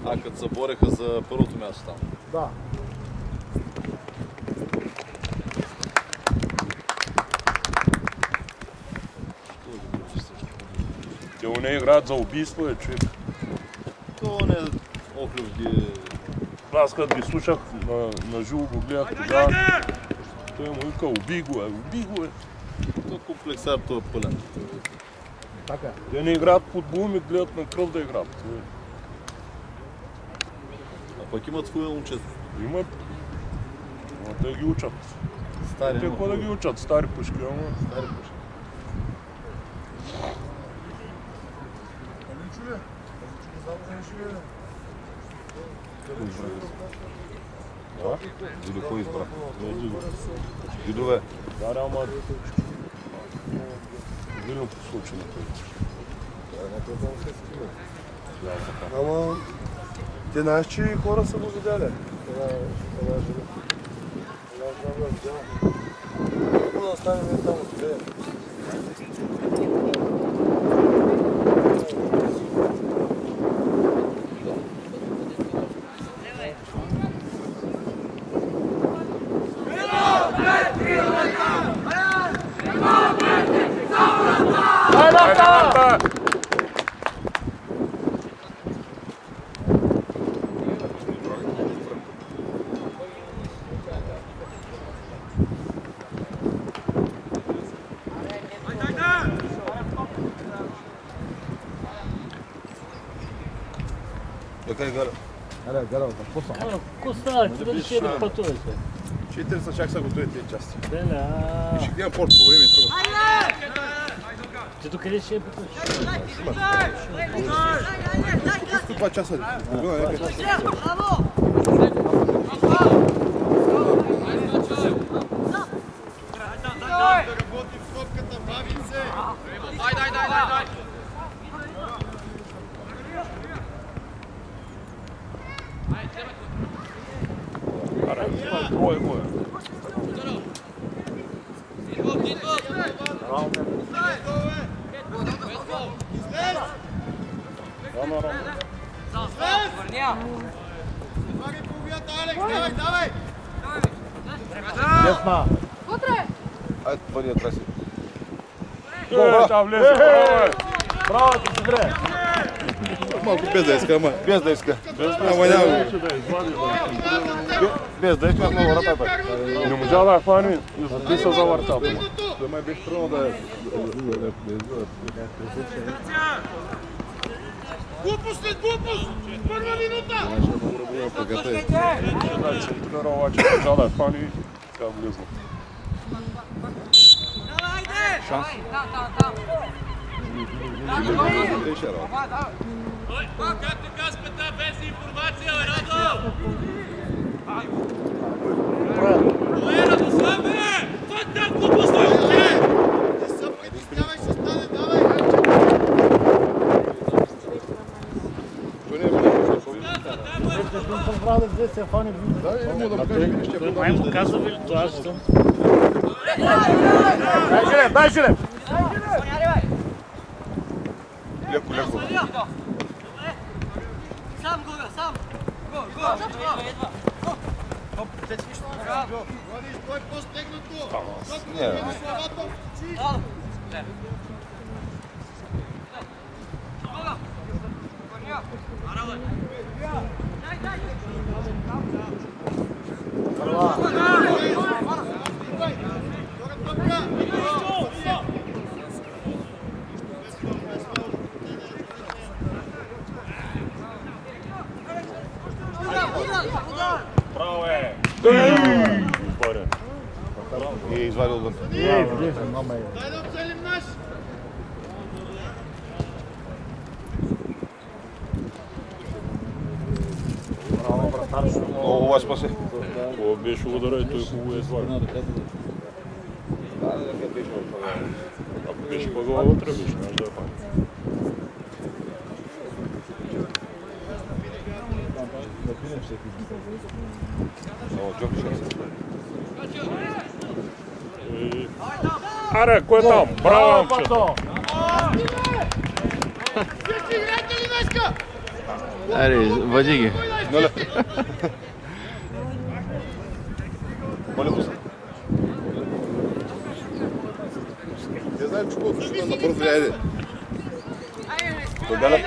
А като се бореха за първото място там? Да. Те не играят за убийство, човек. То не Охлюв ги... Аз като ги слушах, на живо го гледах тогава. Той му вика, убий го е. То комплексар, то е пълен. Така. Те не играят футбол, ми гледат на кръв да играят. А пък имат хубави момчета. Имат. Но те ги учат. Стари. Те какво да ги учат? Стари пушки, ама. Стари пушки. Да? Дидо кой избра? Дидо. Дидове. Да, ама... Видим по случай на това. Ама... Те знаеш, че хора са го видяли. Една жена. Какво да станем там от тебе? Така е Галя. Аре, Галя, какво са? Какво става? Ти дали ще да пътуваш? 40 чак са готови тези части. Деля. И ще гледам порт по време и тръгвам. Ти до къде ще пътуваш? 2 часа. Дай! Трое го е. Десна. Айде, твърдия траси. Да влезе, браво е. Браво, ти си добре. Малко без да иска, ама без да иска. Ама няма. Без да иска, аз много врата бе. Не можа да я хвани и записа за върта. Той май беше тръгнал да е... Глупост! Първа минута! Ще да центрира, обаче можа да я хвани и така влезна. Шанс. Както Каспета, без информация, Радо! Радо, слабе! Това е так глупост, момче! Не се притеснявай, ще стане, давай! Той не е много. Май му каза ви, това аз съм. Дай Жилев! Леко. Сам, Гога, сам! Го! Водиш, той по-стегнато! Не. Браво е! И е извадил отвън. Дай да обцелим наш! Много вас спаси. Това беше удара и той хубаво е извадил. Ако беше пъгъл вътре, беше наш да я хвани. Аре, кой е там? Браво, момчето! Всички играете ли днеска? Аре, води ги. Моля. Моля го се. Я знам, че колко ще на бързо, айде. Погаля.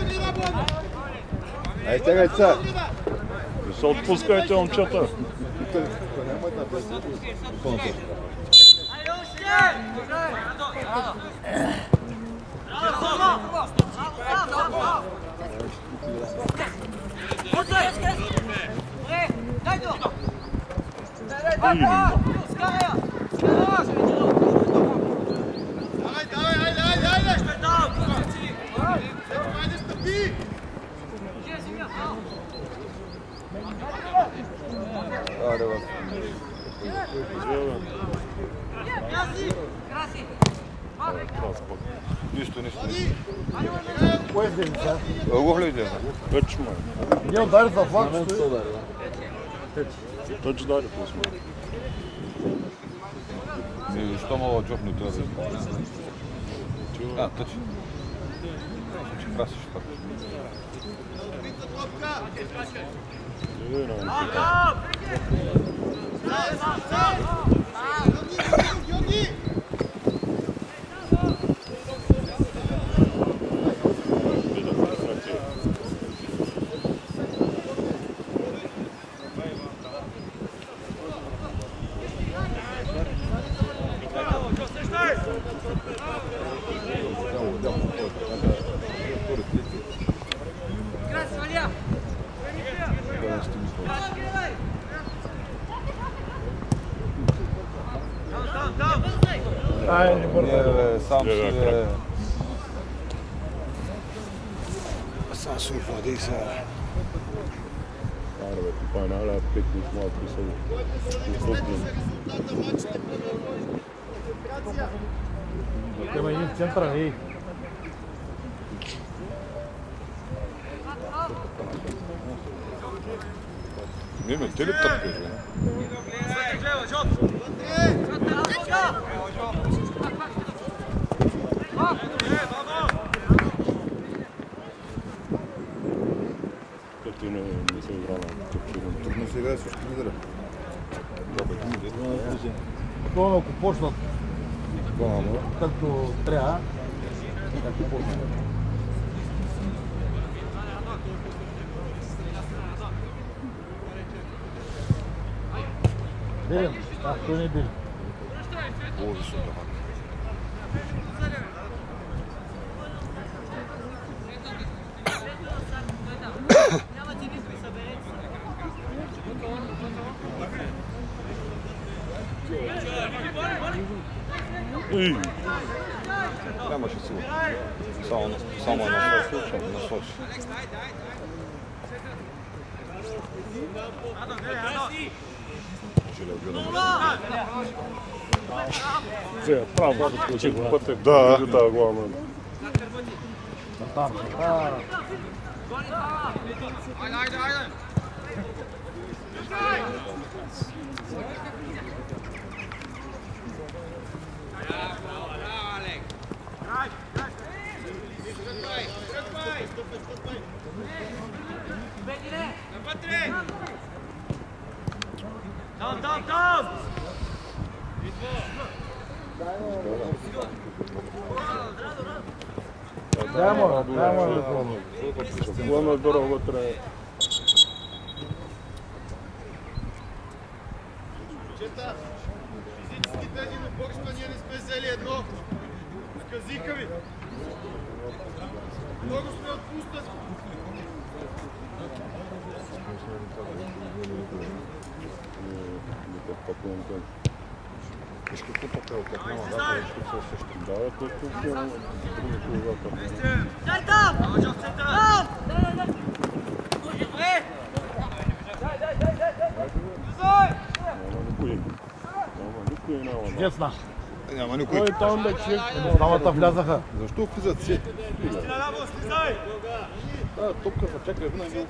Айде, тягай ца. Не се отпускайте, момчета. Нищо. Кое е сега? Го гледай. Вече май. Ние удари за флаг, стои. Вече даде по-сме. Защо мога джобно това да изпълня? Тъчи. Ще красиш пак. Не бързай. Сам ще владей сега. Аре бе, ти пай наля пекнеш малко и са изпълнен. Има един в центъра, ей. Не, те ли тъпкаш, бе? Като не се игра на тъпчурен. Трудно се играе също лидера. Това ако почнат както трябва, както почнат. Белен, той не е белен. Боже, супер. Нямаше сила. Само една случай, насочи. Право, пътек. Да, главно. Там. Там! Главно дорого трябва. Физически тези напорства ние не сме взели едно. Казика ви. Много сме отпуснати. Виж какво пътел, как няма да ще се също. Да, тук други колата. Дай там! Там! Чудесна. Няма никой. Кой там бе, че? Двамата влязаха. Защо влизат си? Да, топката, чакай, винаги.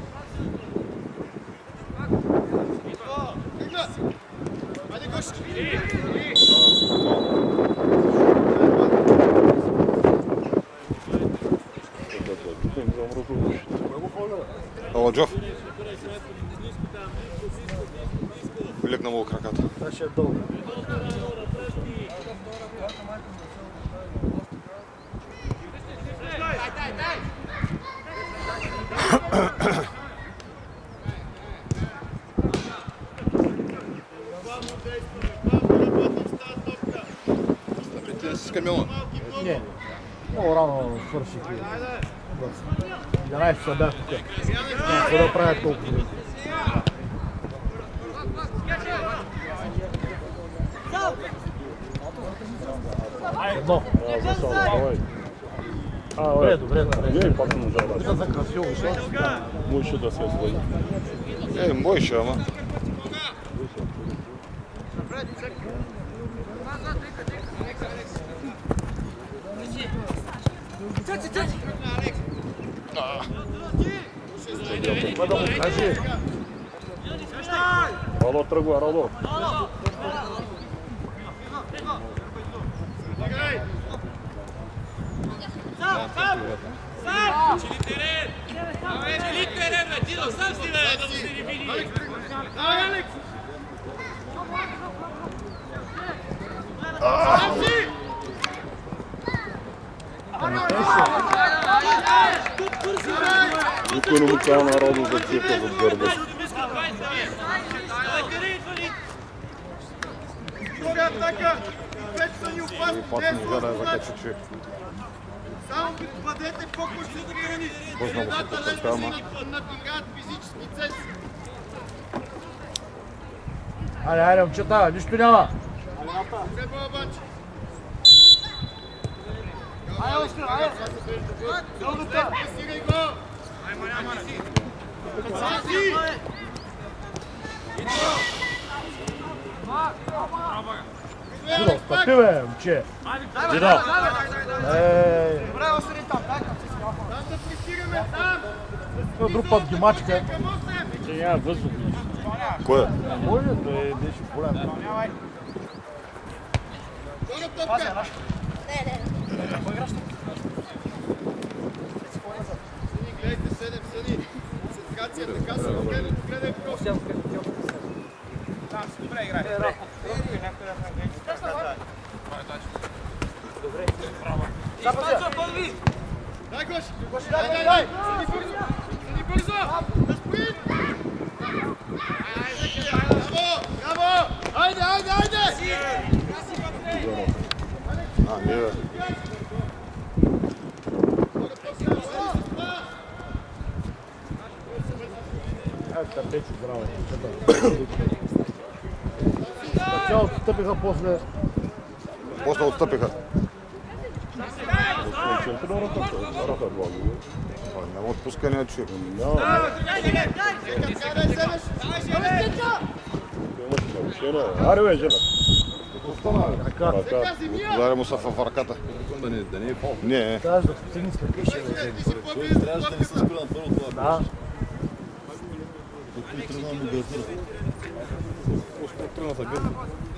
Айде, Гошки! Ало, Джоф. Легна му краката. Това ще е дълго. С камиона. Не, много рано свърших. 11 часа бях тук. Какво да правя толкова? Едно. Добре, добре. Не, пак не можа да Пита за красиво, защо? можеше да се освои. Можеше, ама. Това да му кажи. Радо тръгва, Радо. Чили терен! Чили терен, бе! Дидо, сам си, бе! Да му се не види! Давай, Алекс! Сам си! Никой не му казва на Радо да цека в гърба. Втори атака! Вече са ни опасни! Пак не можа да я закачи, че Само бъдете по-концентрирани! Бързна му се потърпя, ама. Надигат физически цели! Айде, айде, момчета, нищо няма. Добре, Балабанче! Стигай го! Саси! Дидо, стъпи, бе, момче. Дидо, Ей, Там да пристигаме, там! друг път ги мачка. че няма въздух. Кой е? Може, той беше голям. Втора топка! Съни, гледайте, 7 съни. Концентрация, така се гледай просто. Дай, Гоши! Дай! Съни бързо! Съни бързо! Да спринт! Браво! Браво! Айде! Не, бе. Айде, търпече, здраво, момчета. Цялото стъпиха после. После отстъпиха. Концентрираха се, караха два гола. Няма отпускане, че Имаше нарушение. Аре, бе, жена. Ръка. удари му се в ръката. Не, Трябваше да постигне с какви ще да вземе. Трябваше да не се спира на първо това. Да. Докато тръгна му газира. тръгна за гърди.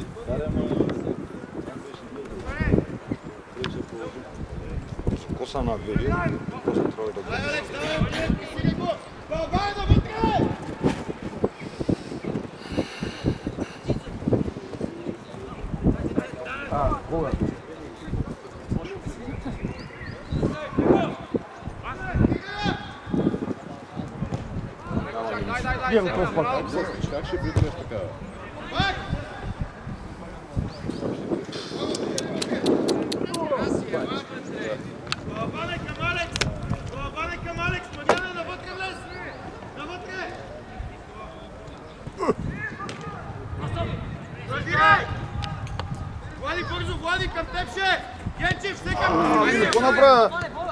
Коса надвери, после трябва да го... Кога? Ние го този пак. Как ще притреш така? Влади, бързо, Влади, към теб ще! Генчев, все към теб! Какво направя?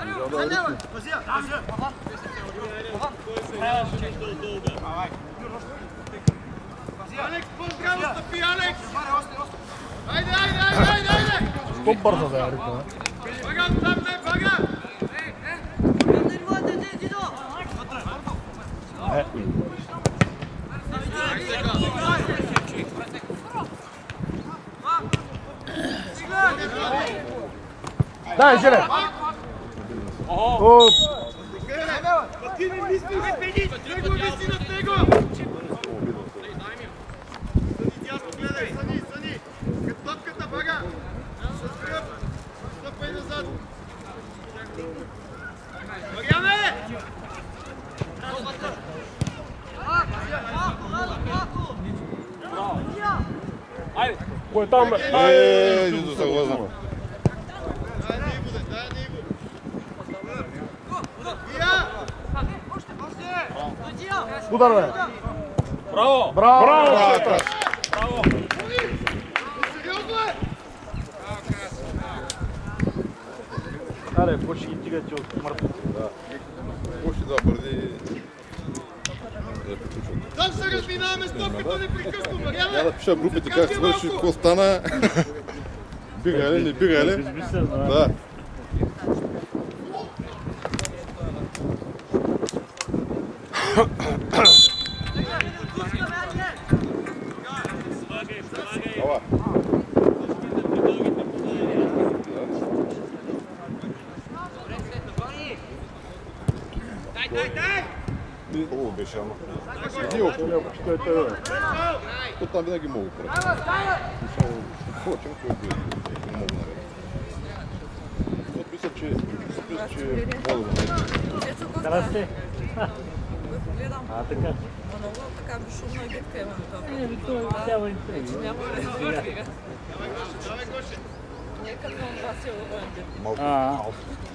Алекс, по-здраво стъпи, Алекс! Айде, айде, айде, айде, айде! Що бърза да я ритма? Багам, там не, бага! Дай, Желе! Оп! Ти не мисли, него мисли над него! Дясно гледай, Сани! Като топката бага! С гръб! Стъпай назад! Марияне! Кой е там, бе? Нищо съгласен. Дай да Иво! Удар, бе! Браво! Браво! Сериозно е! Аре, почти ги тигате от мъртвите. Още два преди да приключвам. Там се разминаваме с топката непрекъснато, Марияне! Трябва да пиша групите как свърши, какво стана. Бига ли, не бига ли? Да. Ала. Дай! Хубаво беше, ама. Иди около, що е тебе. То там винаги мога да правя. Хочем, което не мога да направя. Мисля, че мога да направя. Здрасте. Гледам. Така. Много така безшумна гидка имам това. Цяла Няма да се Нека към вас е лъвен. Малко.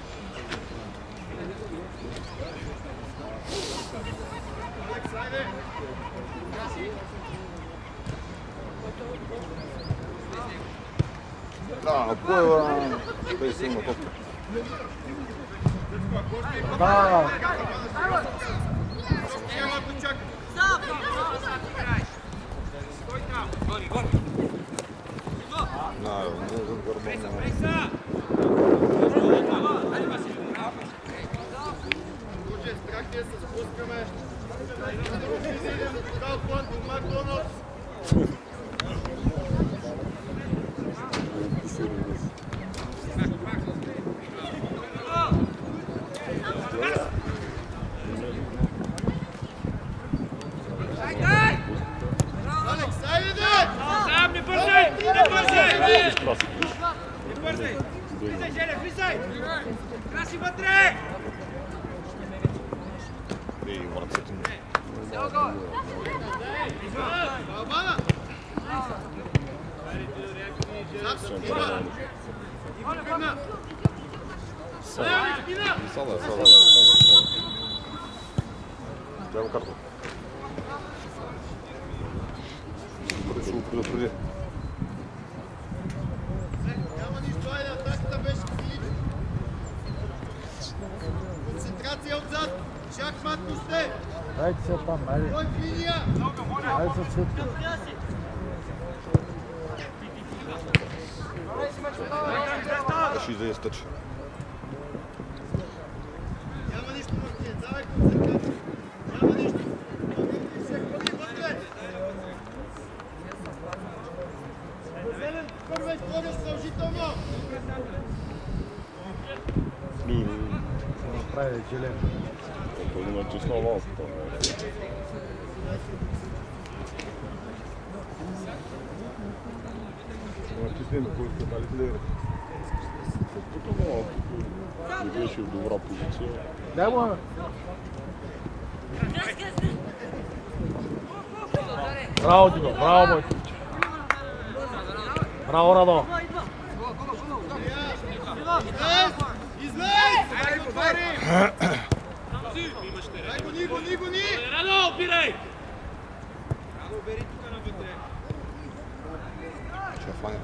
Да, кой е без силна топка? Да! Не зад гърба няма. Страх ти е се спускаме. Кал план от Макдоналдс. Алекс, айде! Сам, не бързай! Не бързай! Влизай, Желе, влизай! Краси вътре! Ей, вратците му. Балбана! Спина! Сада. Дай му карта. Ще го предупреди. Няма нищо, айде, атаката беше филична. Концентрация отзад! Шахматно сте! Дайте се там, айде. Кой в линия? Айде се цветка. Ще излезе стъчи. Няма нищо, Мартин, давай концентрация. Няма нищо. Се ходи вътре. Зелен, първа изходя задължително. Направи Желе. Той го натисна малко. Не беше в добра позиция. Дай му, бе. Браво, Дино, браво, мой куче. Браво, Радо. Излез! Дай го, Бари! Дай гони! Радо, опирай! Радо, бери тук навътре. Ще фланга.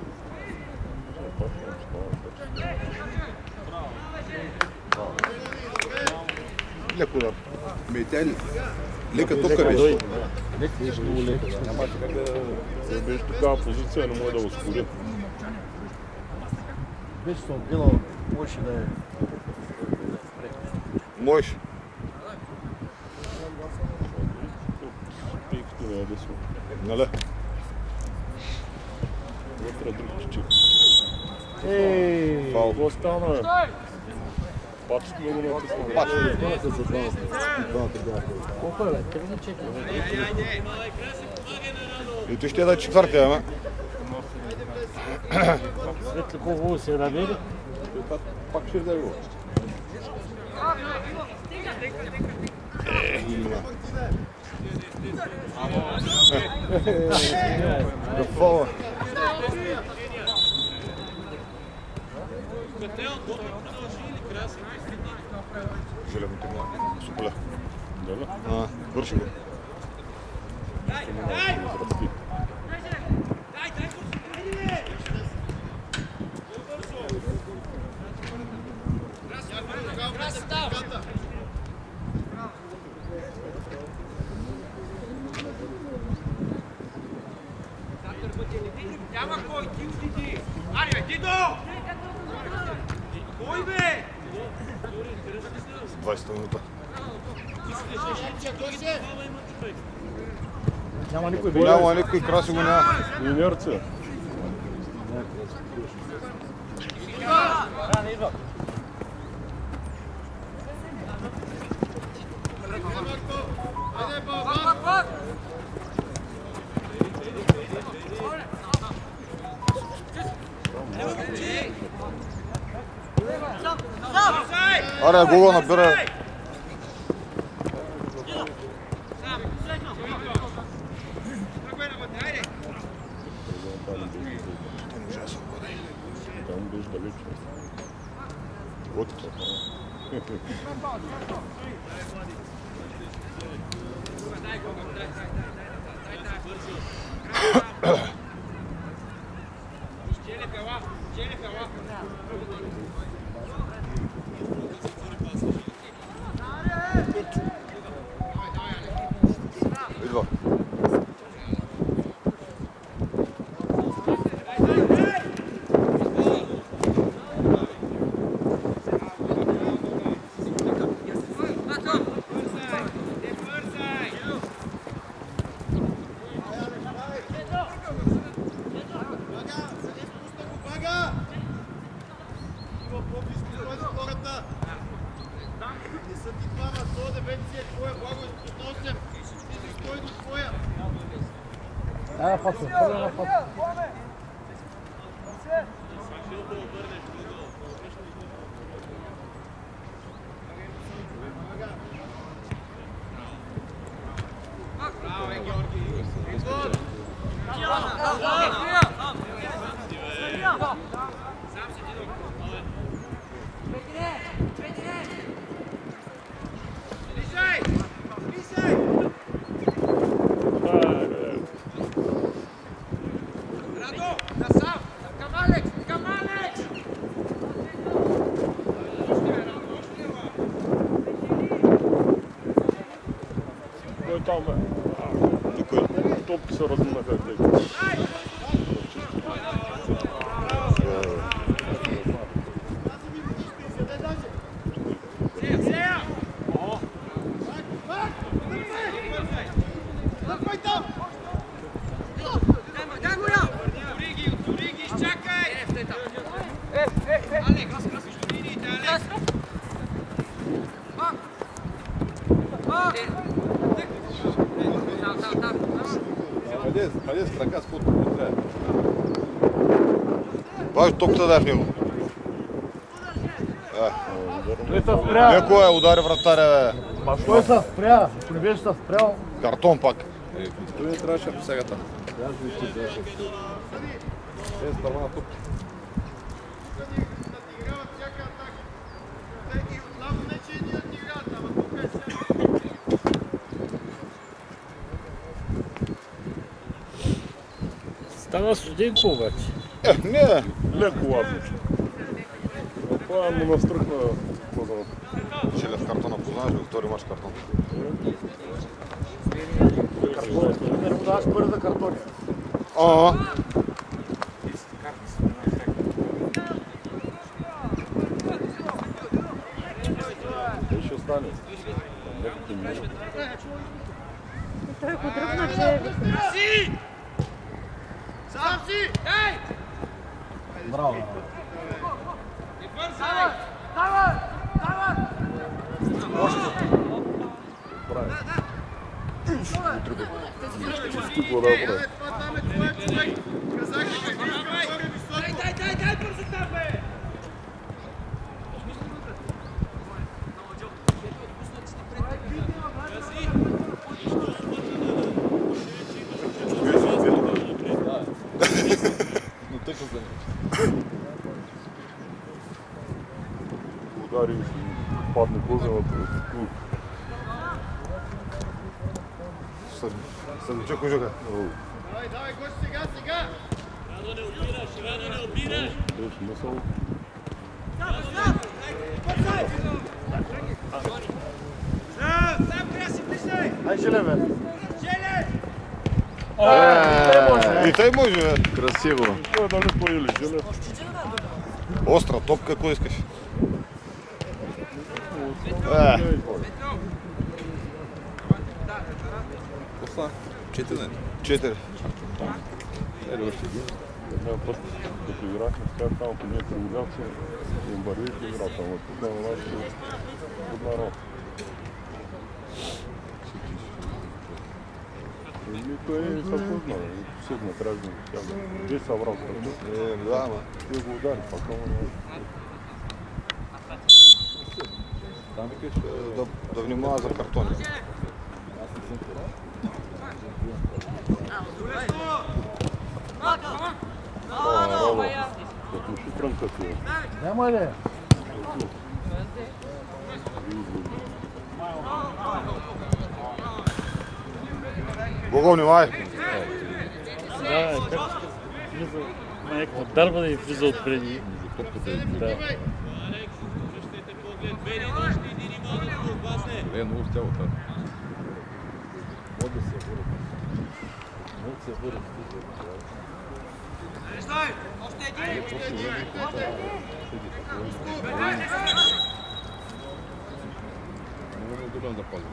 Леко да метели. Лека топка беше. Няма как да беше такава позиция, не може да ускори. Беше се отгледал, можеше да е. Можеш. Пейката не е лесно. Нали? Вътре друг чичик. Ей! Фал. Какво стана, бе? Пачат много натисна. Двамата са двамата бяха. Колко е, бе? 3 на 4. И той ще да е четвъртия, ама. Светли хубаво се намери. Пак ще да го. Да фала. Железно тръгна. Суполя. Да, Върши го. Няма кой, ти следи! Аре, Дидо! Кой бе? 20 минута. Няма никой, бе. Няма никой, краси го няма. Инерция. Аре, гола набира. Там беше далеч. Вот это. Идва. Дай на паца, хвърля на паца. Кой там е? Топки се разминаха. Къде с ръка с футбол не трябва? Баш токата да е в него. Той се спря. Леко е, удари вратаря, бе. Ма той се спря. Ако не беше се спрял. Картон пак. Той не трябваше да посега там. Е, стърва на тук. Стана студенко обаче. Не, Леко лазиш. Това му настръхна глаза. Желев картона познаваш ли? Втори мач картон. Не му даваш пари за картони. Той ще остане. Той го дръпна, че Сам си! Ей! Браво. прави. Какво да прави? Дай, бързо там, бе! Но точно за него. Удари и падне козелата. Съдничок ужака. Давай, гости, сега! Рано не опираш! Беше мисъл. Ай, Желе, бе. И тъй може, бе. Красиво. Той даже поели желе. Остра топка, какво искаш? Коса? 4. 4. Ето още един. Една път, като играхме с тях, там по ние трибуляция, им върви в играта, но тук на нашата от народ. И той не се познава, седна граждан. Где събрал кръвта? Да, ама. И го удари, пак ама. Там викаш да внимава за картони. Като шифранка си е. Няма ли? Бого, внимавай! Да, как влиза, някаква дарба да ни влиза отпреди. Да. Не, много с тялото. Може да се върне. Може да се върне. Още един! Много е удобно да пазим.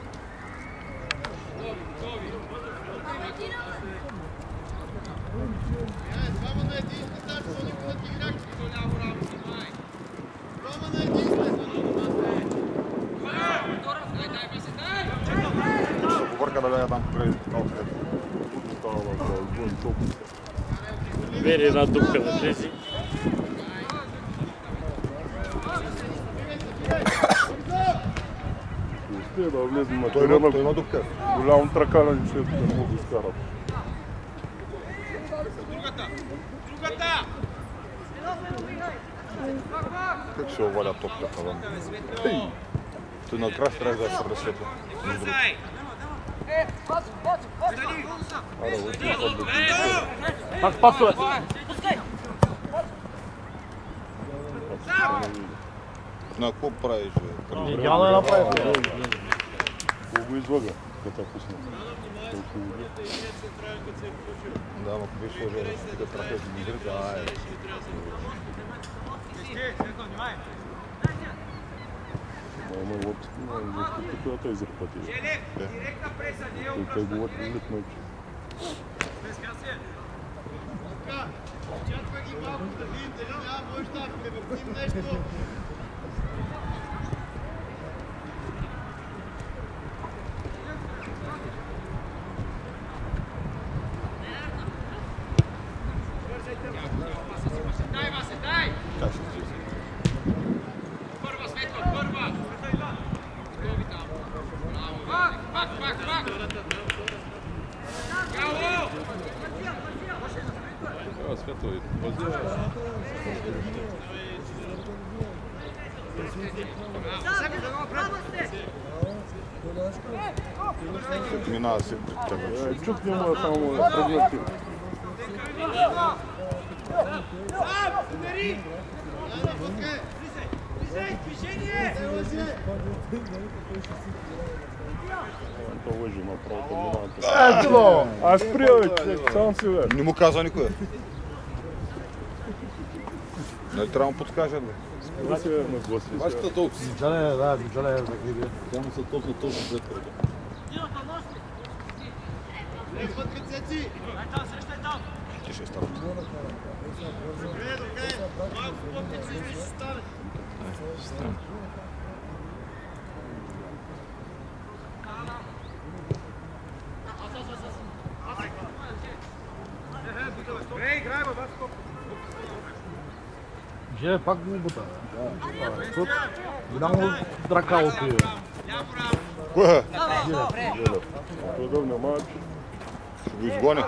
Двама на един сте там, що никога ти играх, ти голямо работа, май! Двама на един сте! Побърка да бяга там покрай толкова. Вери една дупка да влези. Успее да влезем на Той терена, има дупка. голям тракален човек да му го изкарат. Другата! Как ще оваля топката вън? Той накрая ще трябва да се разсветва. Пак пасове. На какво правиш, бе? Идеално е направи. Какво го излага, като я пусна? Да, ама ако беше сложил стига траха да ги държа, ай. Ама лопската, която е изрепати. Той говори лит ночи. Чаква ги малко да видим дали няма може да превъртим нещо. Дай, Васе, дай! Как ще си? Първа, Светла, първа! Гови там. Браво, пак! Браво! Светло и пазя. Минава си пред тебе. Чук няма само предмети. Убери! Движение! Това лъжи направо минавате. Ето! Аз приявай, сам си бе. Не му казва никой. Нали трябва да му подскажат, бе? Да се нагласи. Вашата толкова си. Виждане, да, виждане за гриби. Там са точно две кръга. Лепват ръцеци! Ти ще става. Добре. Малко по-тече ще стане. Že pak mu buta. Тут голямо дракалото е. Кое? Редовния матч. Ще го изгоня.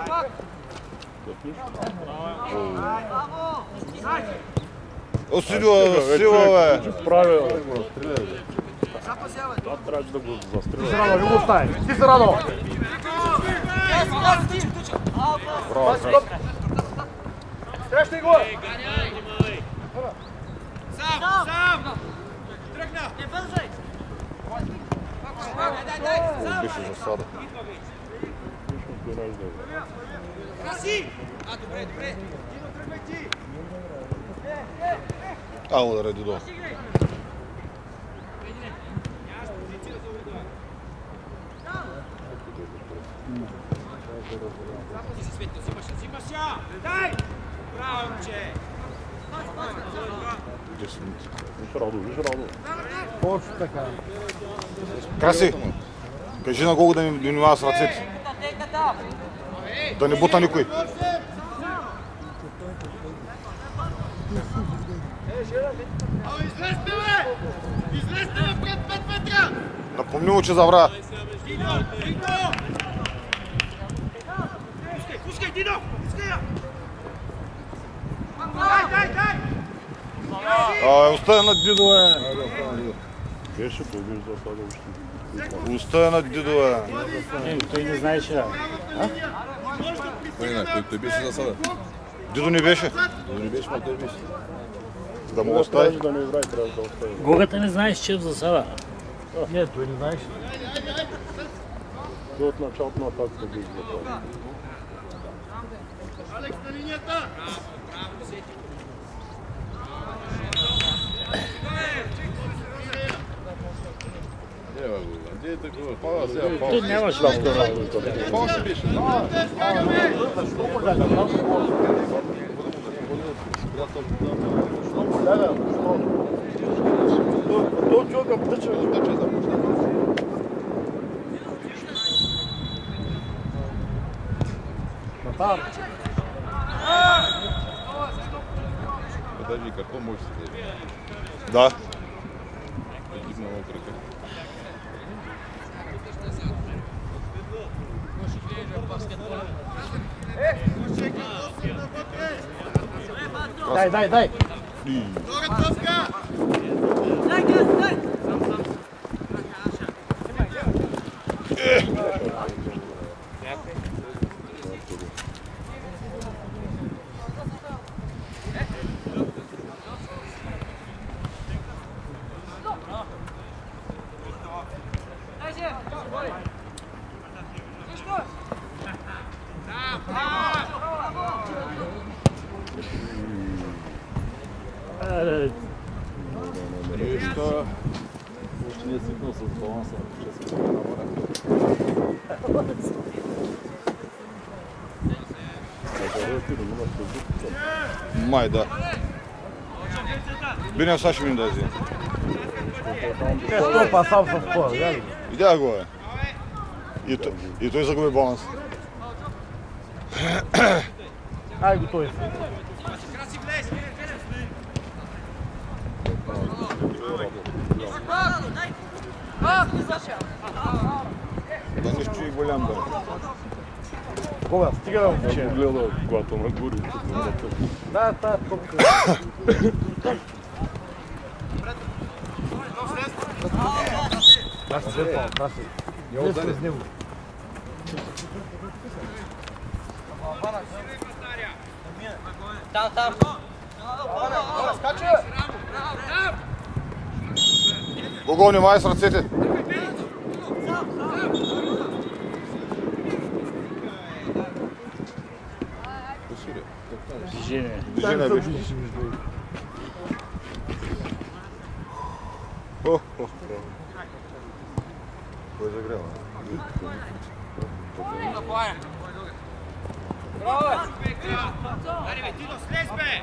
Сила, бе! Правил. Това трябваше да го застрелят. Ти се радо, ви го остави. Ти се радо! Срещай го! Сам! Тръгна! Не бързай! Беше засада. Краси! Добре! Дино, тръгвай ти! Ало да реди долу. Взимаш я! Дай! Браво, момче! 10 минути. Виж Радо. Точно така. Краси! Кажи на Гого да ми внимава с ръцете. Да не бута никой. Излезте, бе! Излезте, бе, пред 5 метра! Напомни му, че завра. Дино! Пускай, Дино! Пускай я! Дай! Оставя на Дидо, бе. Беше побиш за това още. Оставя на Дидо, бе. Той не знаеше. Той беше засада. Дидо не беше. Дидо не беше, но той беше. Да му остави. Да не играе, трябва да остави. Гогата не знаеш, че е в засада. Не, той не знаеш. Той от началото на атаката беше за това. Алекс на линията! Той нямаше лапка работа. Пал си беше. Той човека втъча. Натар. Даже и картон може да се даде. Да. Дигна много кръка. Дай. Втора топка! Нещо. Още не е свикнал с баланса. Май, да. Бинев сега ще ми да вземе. Не, стопа сам с това, гледай. Видя го, бе. И той загуби баланс. Ай, готови. Краси, влез! Да нищо и голям, бе. Кога, стига да момче. Аз го гледа, когато ме гори. Да, тая топка. Краси, краси. Лесно с него. Там. Гого, внимай с ръцете. Движение. Движение беше. Кой загрява? Аре, Дино, слез, бе!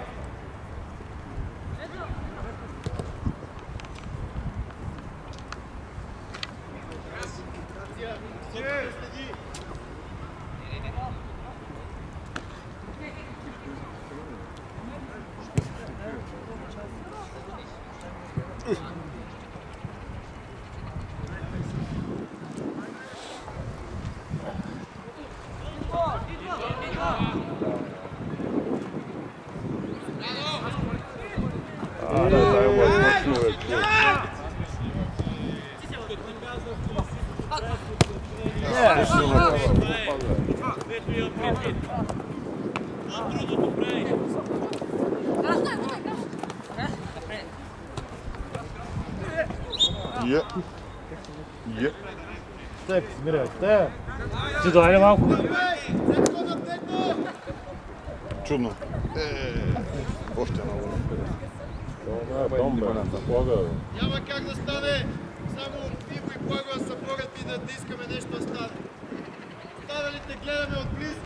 Дай му точно човек. Стек, смиряй, стек. Ти дойде малко. Чудно. Още едно. Няма как да стане. Само Иво и Благо да се борят и да искаме нещо да стане. Останалите гледаме отблизо.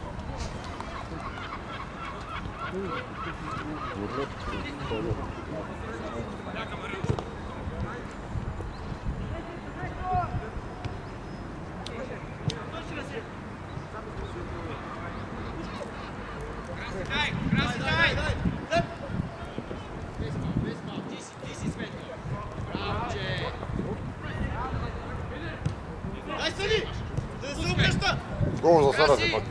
Гол за Сарази пак.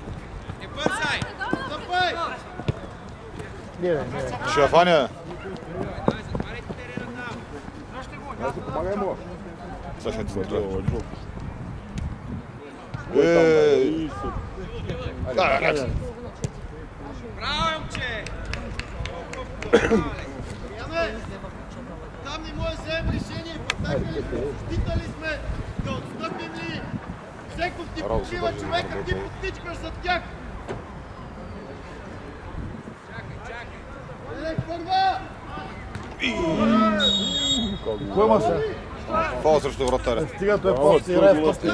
Ще я фаня. Помагай му. Сега ще ти смотря. Браво, момче! Там не може да вземем решение. Питали сме да отстъпим ли. Всеков ти покрива човека, ти потичкаш зад тях. Чакай! Първа! Кой има се? Фал срещу вратаря. Стига, той после си играе в топки.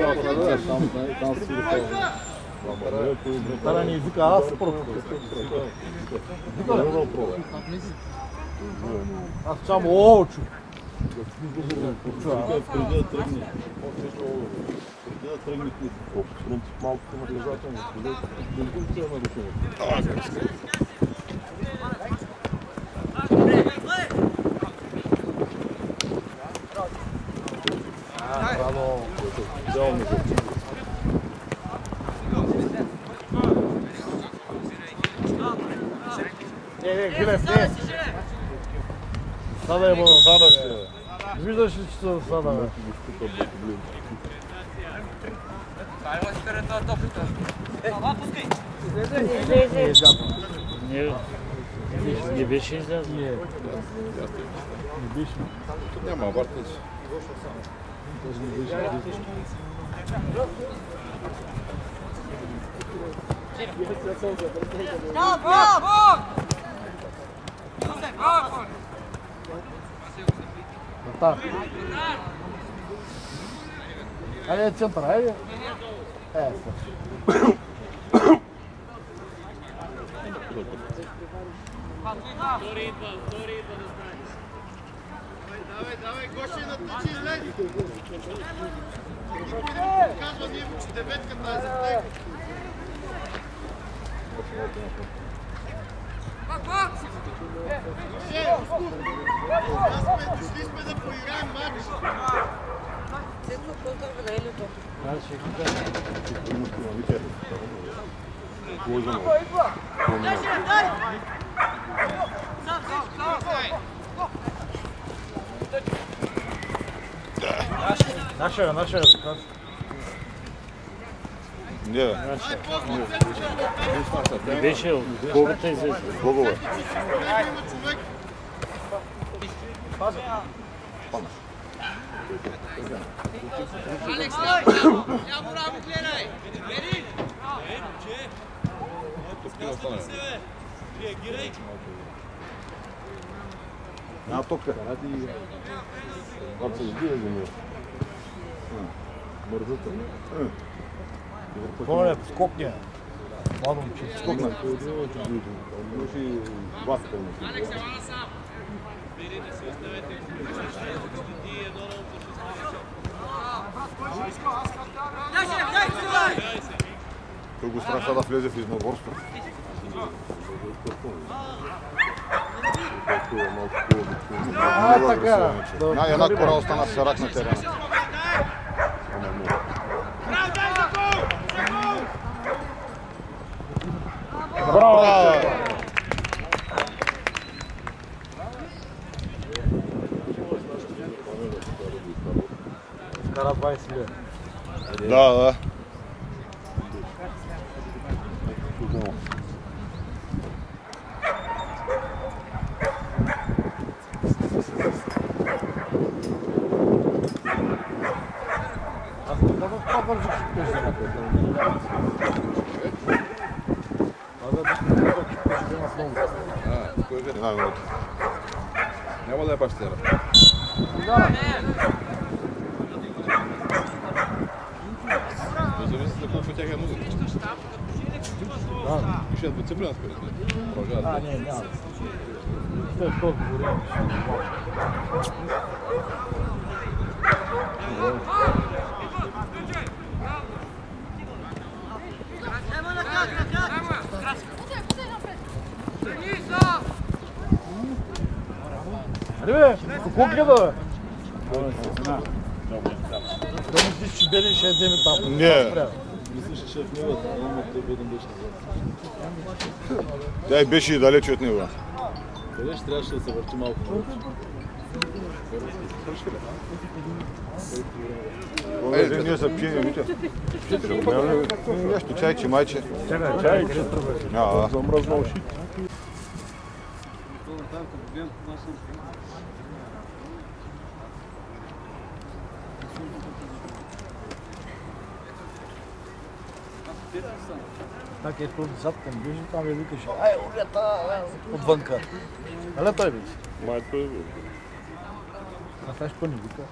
Вратаря ни извика, аз се първо. Аз само очу. Преди да тръгне, малко към наказателно, преди да нарушение. Браво. Гледай, не. Сада е бъдно, сада ще. Виждаш ли, че се сада, бе? Не беше излязъл. Не беше. Няма въртници. Айде център, айде. Давай, Гоши, натъчи, излезе! Казва Иво, че деветката е за теб. Дошли сме да поиграем матч. Цветно поздрави на Елито. Нашия. Не, бе. Не беше от Богата излезе. Богове. Алекс, ляво рамо гледай! Бери! Реагирай! Няма топка. Това се избира за него. Бързата. Моля, скокня. Младо момче, скокна. Имаше и васка. Алекс, ела сам! Бери, не се оставете. Той го страха да влезе в изноборство. Така. Една кора остана с рак на терена. Браво! Кара 20 лет. Да. Аз не казвам това бързо ще пеш за някой. Кой е една минута? Няма да е пащера. Зависи за колко тях е музика. Ще е двуцеплен според мен. Продължават. Не, няма. Той е толкова голям. Аре бе, какво гледа бе? Той мислиш, че Белин ще вземе там. Не. Мислиш, че в него, но той Белин беше назад. Тя и беше и далече от него. Къде ще трябваше да се върти малко повече? Айде, ние са пиени, вите. Нещо чайче, майче. Чайче. Замръзнал шит. Так е този зад към ближи, там я викаше. Ай, урята, отвънка. Але той беше. Май той е бил. А сега ще ни вика.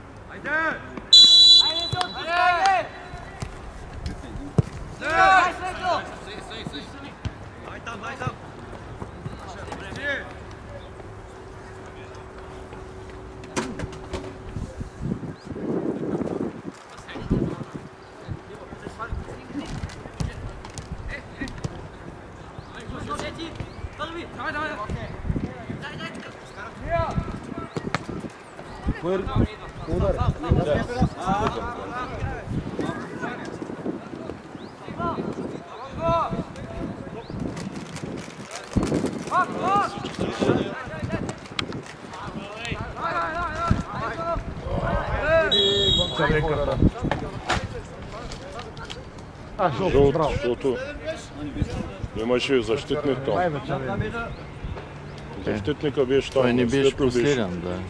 Кой удар? Жълт, защото имаше защитник там. Защитника беше там. Той не беше светло последен, да.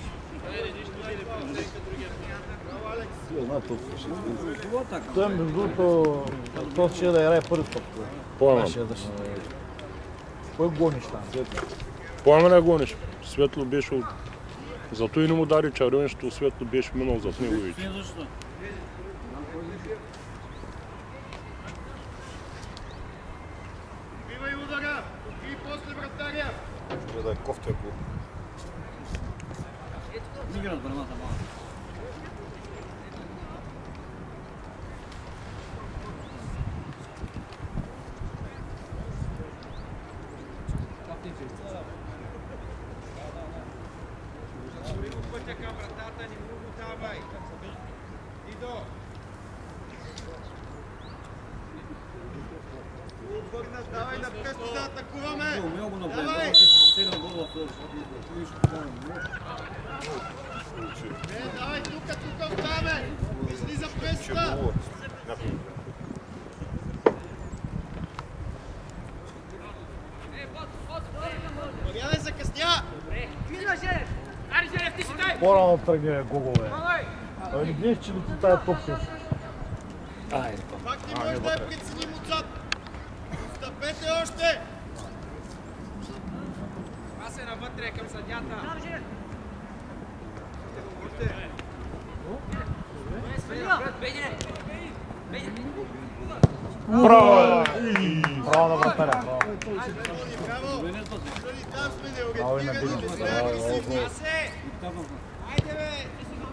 Той между другото, този ще да играе първи път. Поемам. Кой гониш там? Поемам не гониш. Светло беше от... Зато и не му дари червен, защото Светло беше минал зад него вече. Бивай удара! И после вратаря! Ще да е кофти, ако... Пътя към вратата ни му давай! Идо! Отвърна, давай напред да атакуваме! Давай! Давай, тук оставаме! Излиза преста! Марияне, закъсня! По-рано тръгне Гогове. Той не гледаш, че ли ти тая топка? Пак не може да я преценим отзад! Стъпете още! Това се навътре към съдята! Браво! Браво на вратаря. Браво! Там сме неориентирани, не сме агресивни. Айде бе!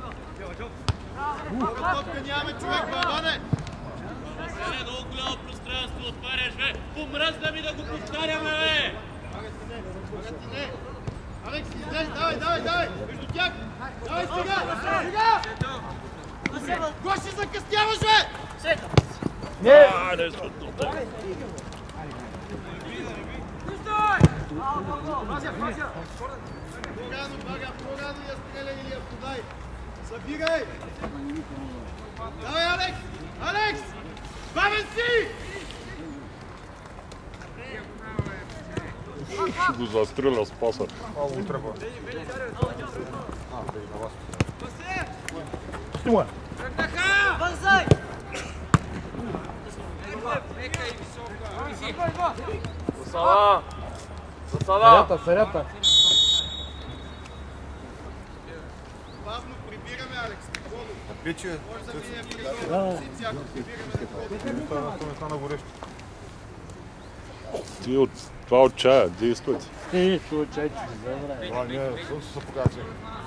Друга топка нямаме, човек, Балване! Много голямо пространство отваряш, бе! Помръзна ми да го повтаряме, бе! Не! Алекс, излез, давай! Между тях! Давай сега! Гоши, закъсняваш, бе! Не! Не, Светло. По-рано я стреля или я подай! Събирай! Давай, Алекс! Алекс! Бавен си! Ще го застреля с паса. Мало трябва. Снимай! Бързай! Сарята, сарята! Бавно прибираме, Алекс. Вече. Може да минем при долу позиция, ако прибираме. Това не стана горещо. Ти от това от чая, действайте. Това чай, че забравя. А, не, слънце се показва.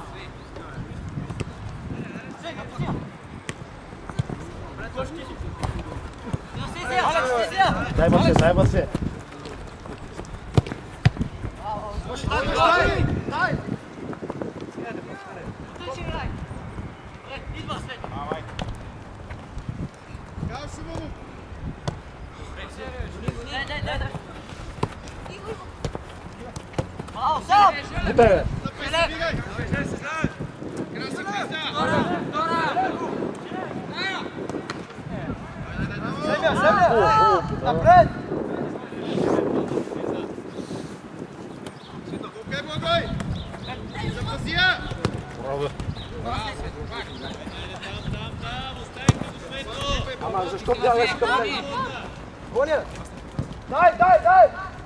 Дай басе, дай басе! Дай! Браво, Шуманов! Бутае! Събирай! Краси, Напред! Окей, Благой! Запази я! Браво. Ама защо бягаш към мен? Гоня! Дай, дай, дай!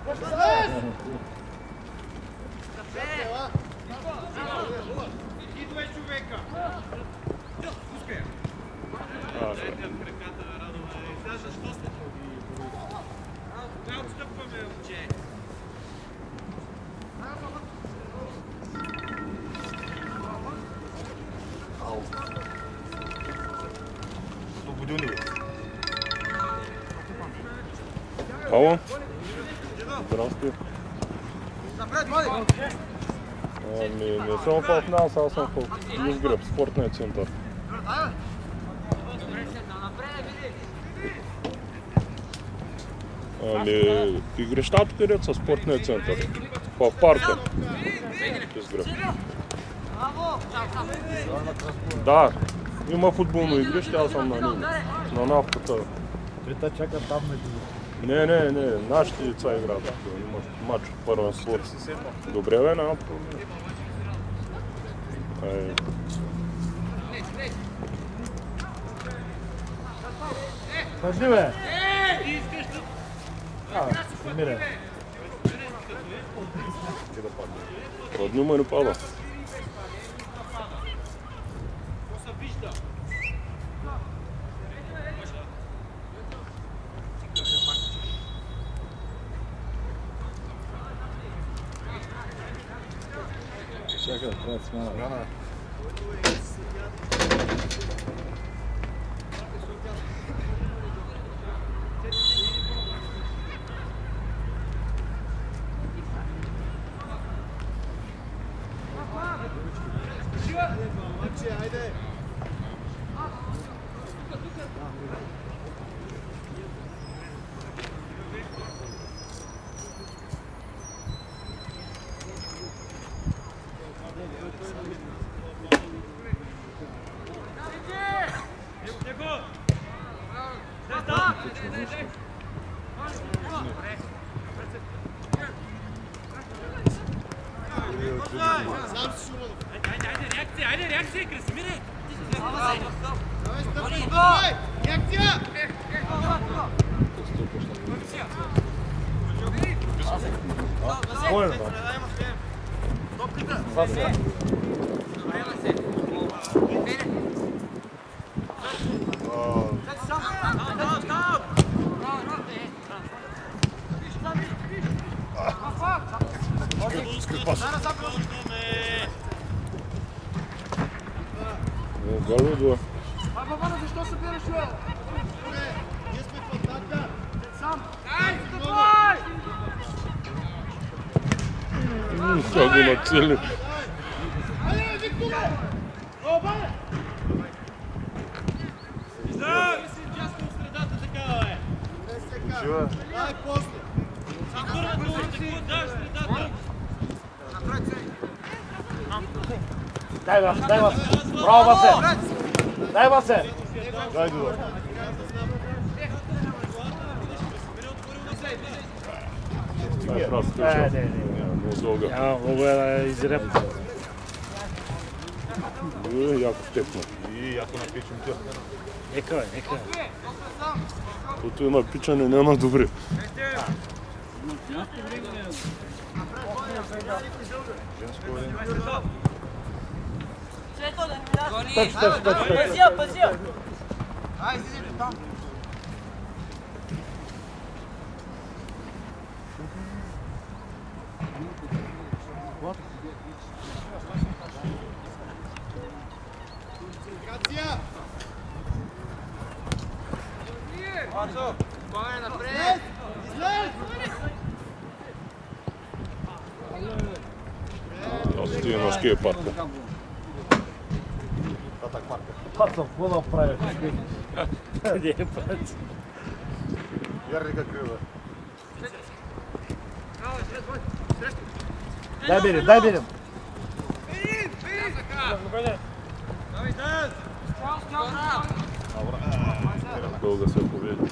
Идвай, човека! Пускай! Краката на Радова. Сега защо сте тук? Да, отстъпваме, момче. Освободени бе. Ало? Здрасти. Напред, води! Ами, не съм в нас, аз съм в Изгреб, спортния център. Ами, игрищата където са спортния център. В парка. Изгреб. Да, има футболно игрище, аз съм на него. На нафтата. Трета чака там между. Не, нашите деца играят. Има матч в първенство. Добре бе, няма проблем. Пъжди бе! Мире. Родни му не пада. Чакай да правят смяна. Айде! Айде, реакция, Красимире! Давай, стъпи, давай! Реакция! Спойно там. Галудва. Бабана, защо събираш, бе? Ние сме в атака! Сам! Ай, стъпай! Сега го нацели. Айде, Викторе! Оба! Да! Ясно в средата такава, бе! Не се кара. Дай после! Първото атаку, да, в средата! Дай Васе, дай Васе. Браво, Васе. Дай Васе. Дай Дудо. Много дълга. Няма много да изрепна. Яко степна. И яко напичам тя. Нека бе, нека. Тото е напичане, не на добри. Женско време. Пазия. Аз тия нощки е парка. Пацан, какво да правиш? Къде е път? Ярника крива. Дай берем, дай берем. Дълга се победи.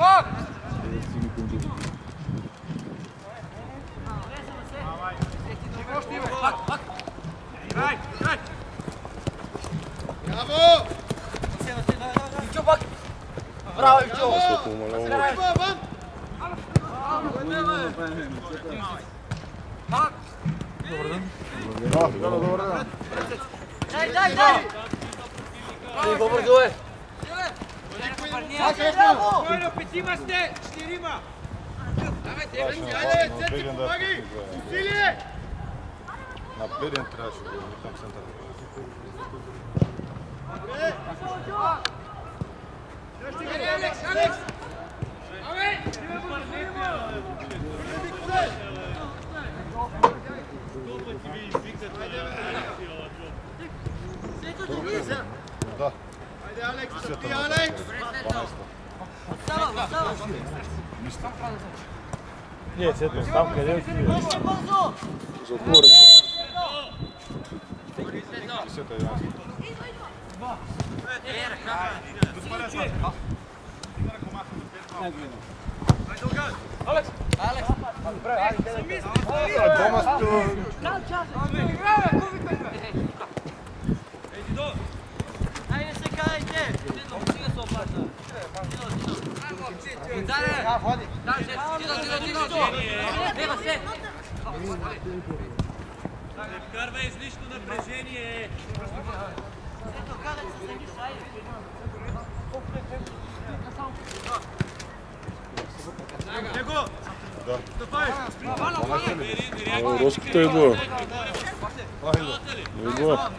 Браво! Браво, Ивчо! Дай! По-бързо е! Койно, петима сте! Четирима! Давайте, цеци, помагай! Усилие! На преден трябваше да го там център. Алекс! Да. Хайде, Алекс, стъпи, Алекс! Не, сето, там къде си? За отворен. Десета и ясно. Не вкарва излишно напрежение. Роската идва. Идва.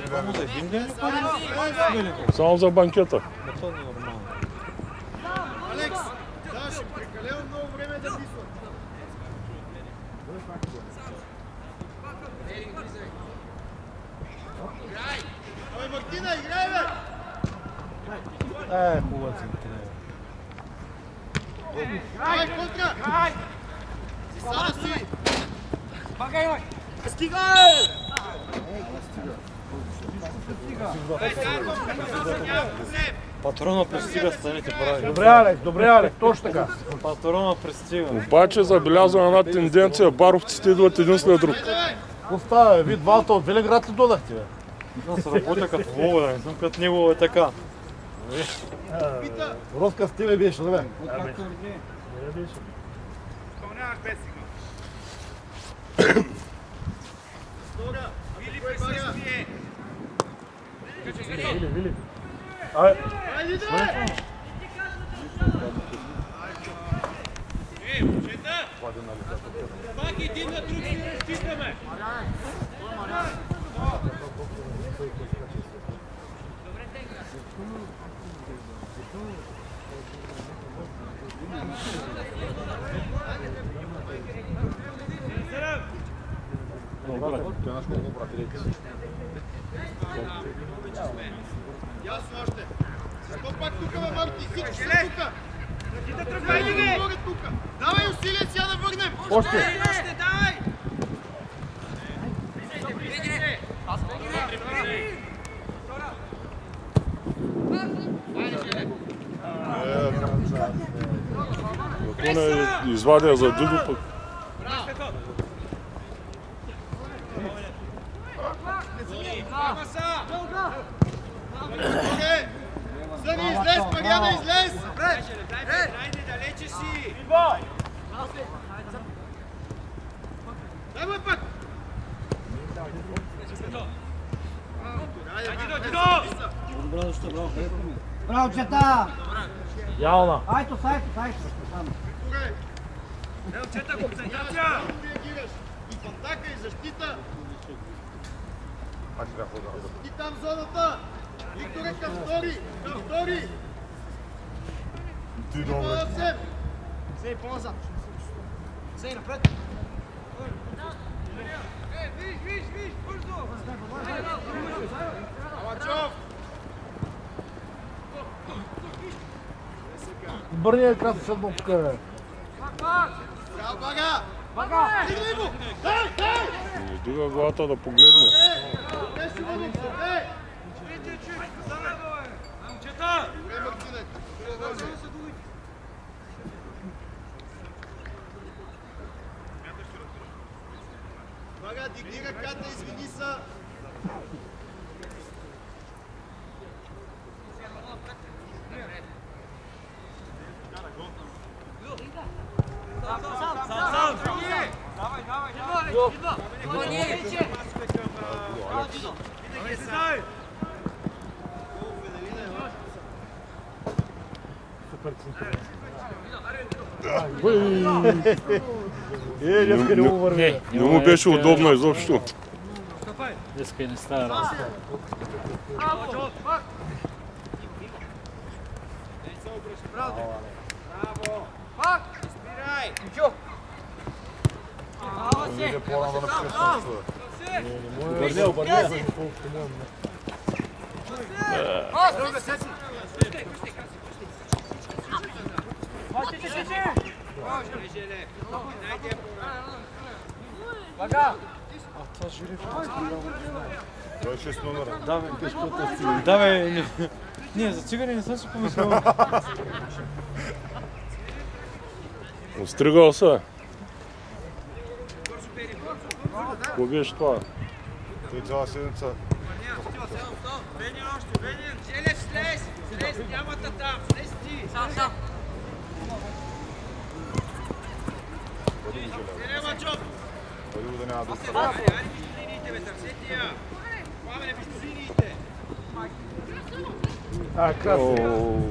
Само за банкета. Алекс, да, ще прекалено много време да мисля. Абе, Мартина, играй, бе! Хубаво си. Давай, контра! Си сада си! Патрона пристига, станете прави. Добре, Алекс, точно така. Патрона пристига. Обаче забелязвам една тенденция, баровците идват един след друг. Какво става, вие двамата от Велинград ли додахте, бе? Аз работя като Вова, не съм като него, е така. Роска с тебе беше, да бе? Изпълнявах без сега. Стога, Вили присъствие! Вили. Айде, да! Ей, момчета! Пак един на друг си разчитаме! Ясно още. Защо пак тука, бе, Марти? Всички са тука. Да тръгвай ли, бе? Давай усилия сега да върнем. Още, давай. Поне извадя за джудо пък. Съни, излез, Мариана, излез! Хайде, далече си! Дай му пък! Браво, чета! Ялна! Айто, сайто! Ево, чета, концентрация! Реагираш! И в атака, и защита! И там зоната! Викторе, към втори! Към втори! Ти добре. Сей, по-назад! Сей, напред! Виж, бързо! Алачов! Бърни е крат с едно покъве. Бага! Стигни го! Дай! Издига главата да погледне. Беше го му! Момчета! Бага, дигни ръката, извини са! Не му беше удобно изобщо. Днеска и не става работа. Браво! Пак! Спирай! Иде по-рано да напресвам. Обърня. Бага! Това е 6 номера. Да, бе, пешкота си. Да, бе, не, за цигани не съм си помислил. Остригал се. Какво беше това? Той цяла седмица. Бенин още, Бенин! Желев, слез! Нямата там! Слез ти! Сам! Елема, Чоп! Бъди го да няма да се. Аре, вижте линиите, бе, търсете я! Пламене, вижте линиите! О,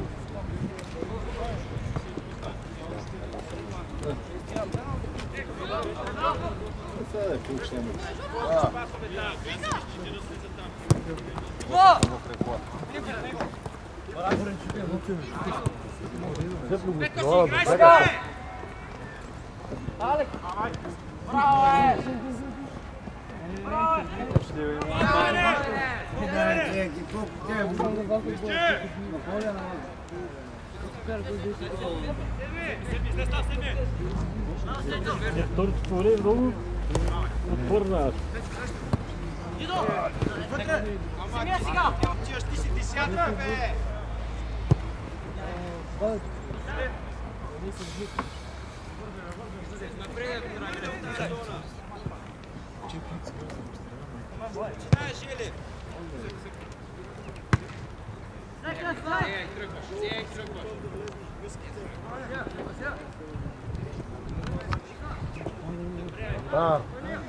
Второто време много отпорна. Ама сега! Отиваш, ти си десятка, бе! Начинай, Желев! Сега тръгваш. Да.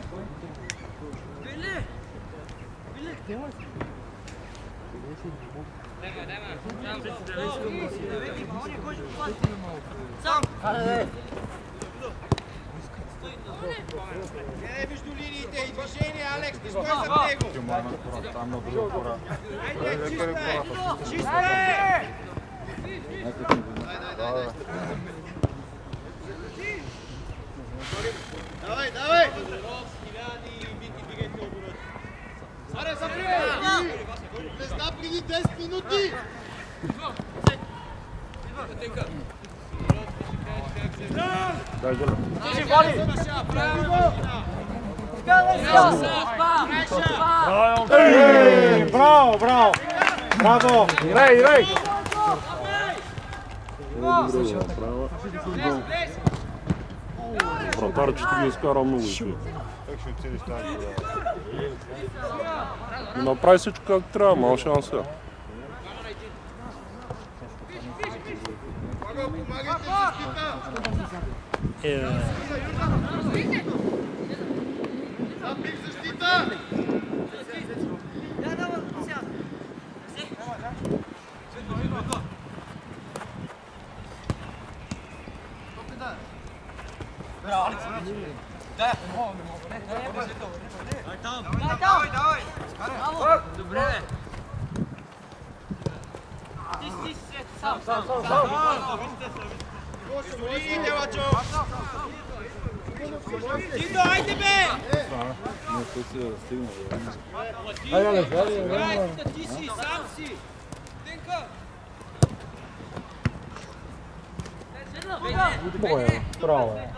Между линиите и движение, Алекс, не стой за него! Там на друга кора. Айде, чиста е! Давай! Аре, запреми! Влезна преди 10 минути! дай го. Браво! Браво! Играй! Много добре го направила. Вратарчето ги изкара много и Как ще оцелиш тази игра? направи всичко както трябва, мал шанс е. Добре. Тито, айде бе! Ти си, сам си! Денка! Право е.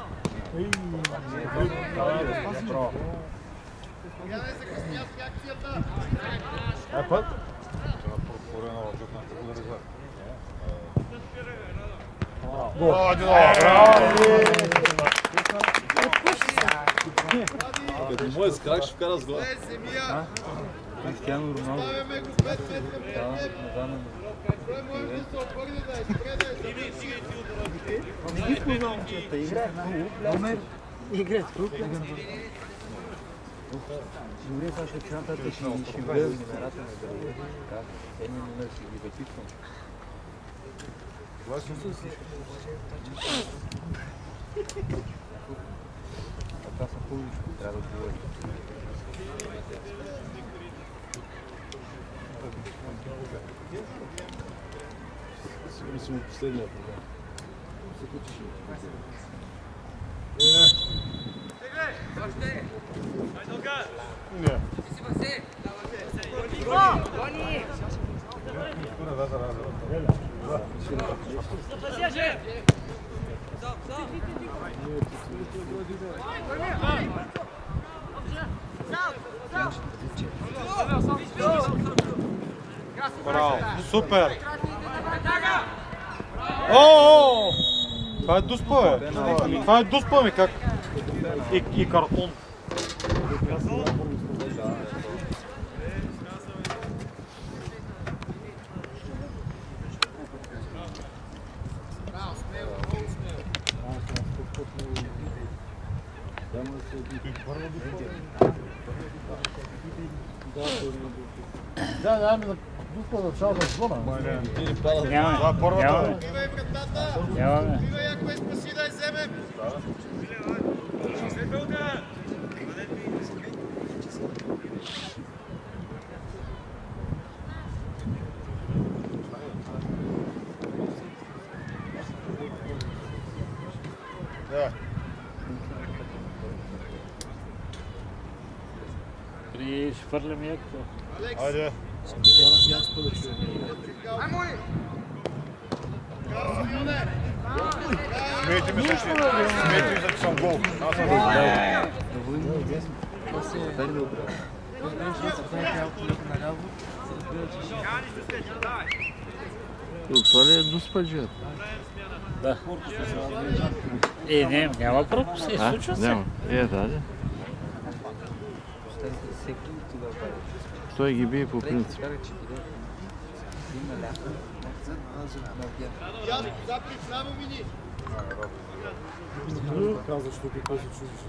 Път? Като мой скрак ще вкара с глава. Кристиано Роналдо. Ставяме го 5 метра пред теб. Той може да се обърне да е. Не ги познавам, че те играят в клуб. Номер играят в клуб. Добре, сега ще цената да ще влезе номерата на държави. Едни номер ще ги записвам. Така съм публичко, трябва да говоря. Сигурно съм от последния проблем. Браво, супер! О! Това е дуспа, бе! Това е дуспа ми, как? И картон. Да, ми дуспа за цялата зона. Нямаме. Бивай, ако е спаси да я вземем. При швърляме якото. Айде. Смейте ми същи. Смейте ми, защото съм гол. Аз съм гол. Това ли е дуспаджият? Да. Няма пропуски, случва се. Няма. Да. Той ги бие по принцип. Запри, само мини. Казваш тук какво се чудиш.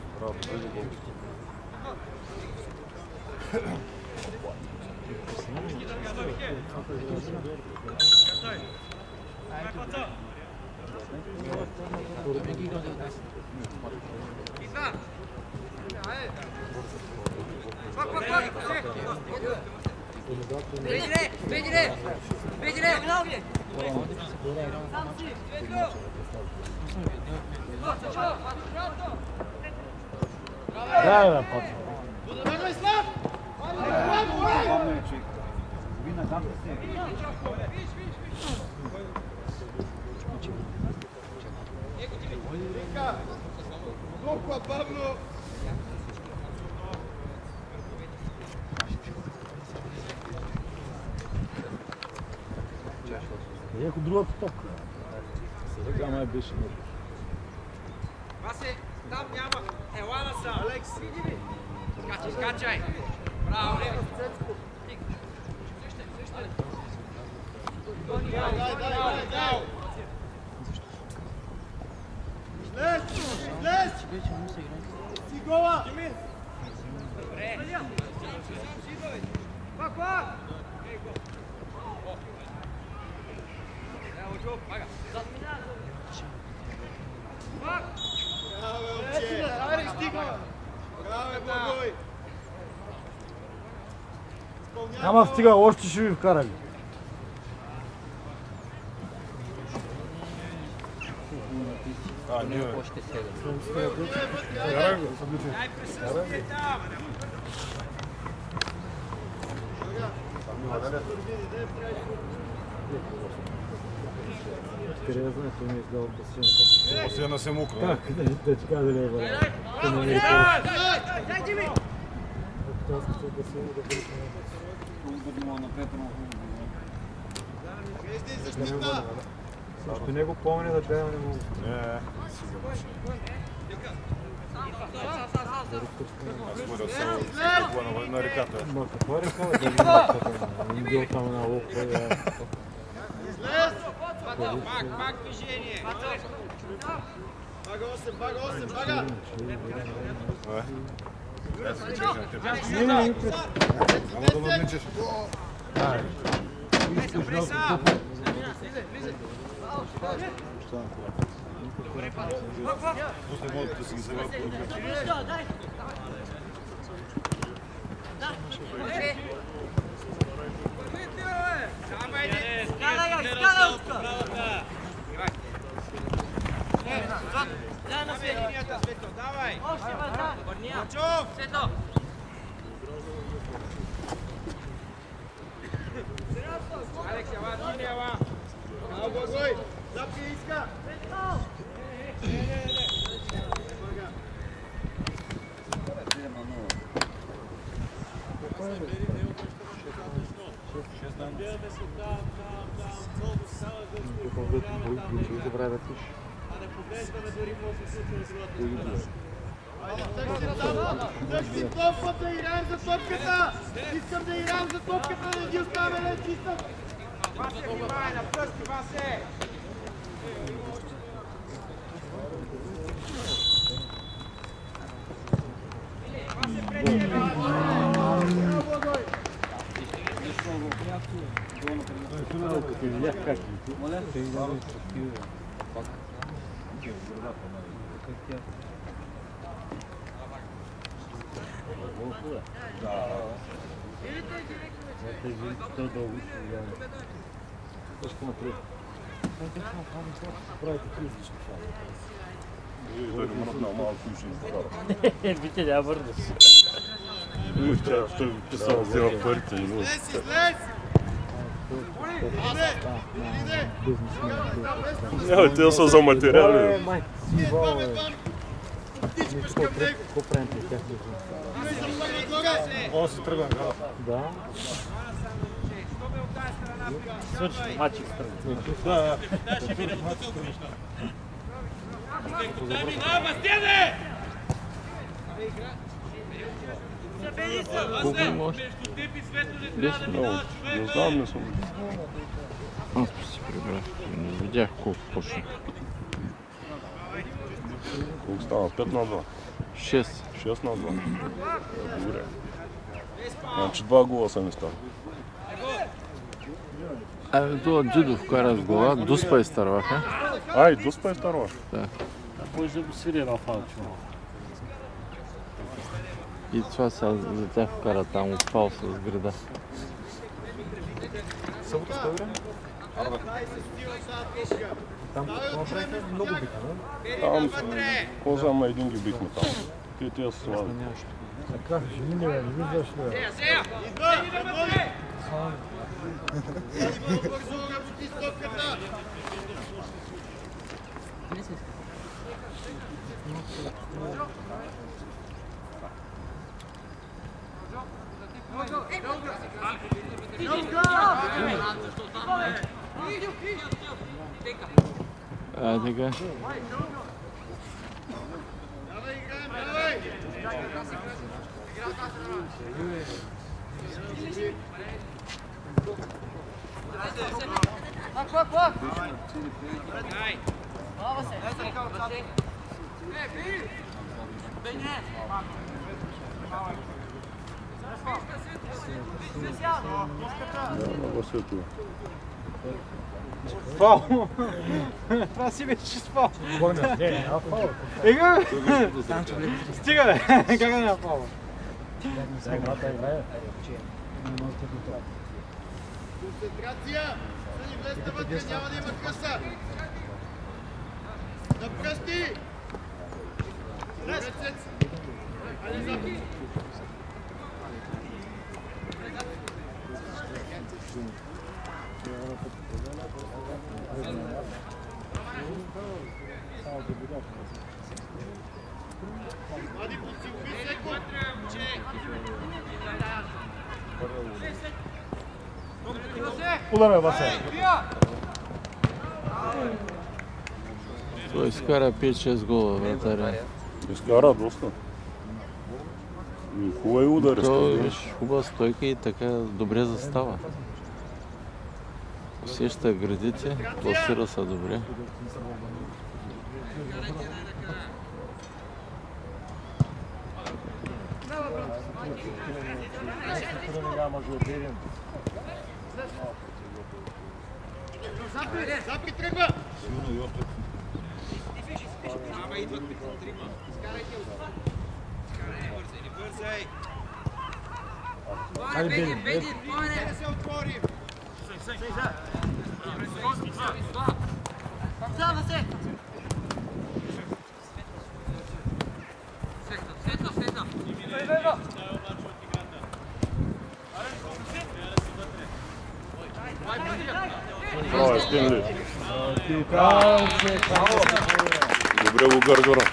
Да, пацан. Толкова бавно. Ехо другата топка. Сега май беше много. Васе, там няма. Ела са. Алекс, иди ми. Скачай, скачай. Браво, не. Дай. Излез! Си гола! Добре. Пак! Няма стига, още ще ви вкарали. Къде да знаеш, че ми е издал басейната? Басейна се мокра. Как? Да ти кажа дали е бъде. Дай, Дими! Аз като басейна да бъде също него помня да бяга не мога. Аз говоря на реката. Ма каква река да ги махата? Не бил там една лопа. Пак движение! Бага 8, бага! Ама да надничеш. После могат да си ги заведат по ръка. Давай! Мачов! Светло! Алекс, ява, ти ява! Гой! Запки иска! Държи топката, играем за топката! Искам да играем за топката, не ги оставяме чиста! Васе, внимай, на пръсти, Васе! Васе, преди! Витя няма върнеш. Той писал, взема парите. Те са за материали. Какво правим при тях? О, се тръгвам. Да. Свърши, мачик страни. Да. Не знам, не съм. Аз си прибрах. Не видях колко почна. Колко става? 5 на 2? 6. 6 на 2. Добре. Значи 2 гола са не става. Това Джидо вкара с глава, Дуспа изтърваха. И Дуспа изтърва? Да. Може да го свири едно фалчо. И това сега за тях вкара там, отпал с града. Събота с време? Там много бихме, не? Там коза, ама един ги бихме там. Тия са слаби. Как жени не виждаш ли? Сега! Идвай! Бързо работи с топката! Така. Фал! Това си беше чист фал. Ега! Стига бе! Как да няма фал? Концентрация! Съни влезте вътре, няма да има къса! На пръсти! Ръцец! Айде запит! Млади, подсигури секунд! Ударай, Вася. Той изкара 5-6 гола, вратаря. Изкара доста. И хубави удари. Той беше хубава стойка и така добре застава. Усеща градите, пласира се добре. Запит тръгва! Хайде, Бели. Да се отворим! Зава се! Браво, Стенли. Добре го гаргара.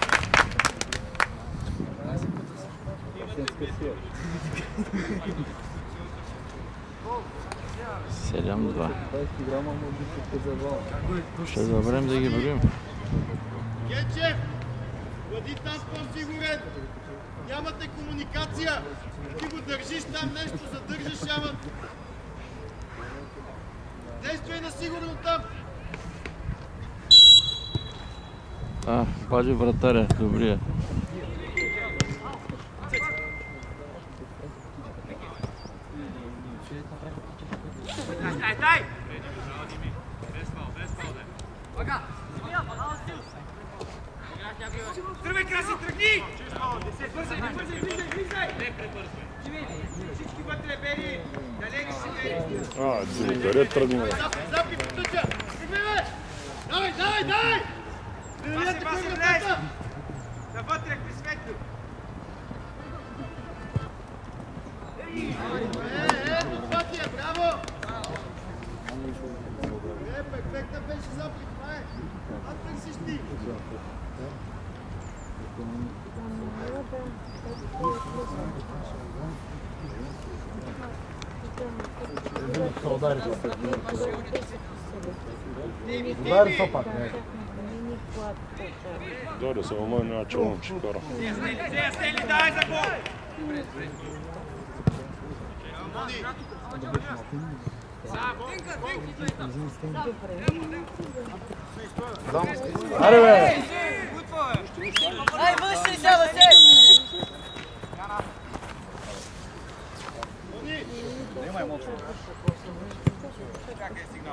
Седем-два. Ще заберем да ги броим. Гечев! Бъди там по-сигурен! Нямате комуникация! Ти го държиш там нещо, задържаш, ама... Действай на сигурно там! Пази вратаря, добрия. Дай! Тръгвай, Краси, тръгни! Бързай, влизай! Не пребързвай! Всички вътре, Бери! Далеч си, Бери! Къде тръгна? Запи, потъча! Тръгвай, бе! Давай, давай, давай! Васи, влез! Навътре, при светло! Ето това ти е, браво! Перфектна беше запит, това е! А търсиш ти! Удари се пак, не. Добре, само май няма челно, че кара. Стели, дай за гол! Аре, бе! Ай, външи сега, Васе! Немай мълчо. Чакай сигнал.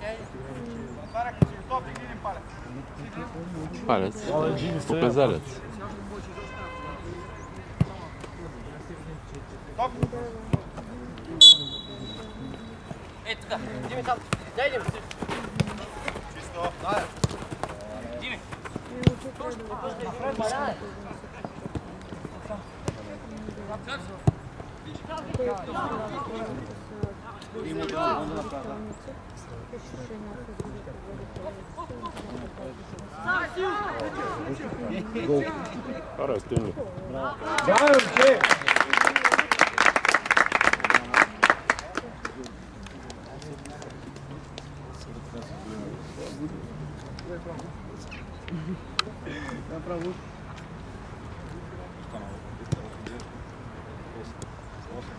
Палец. Показалец. Ето така, Дими там. Дай, Дими. Чисто. Дай. Дими. Кара, Стенли. Браво, че!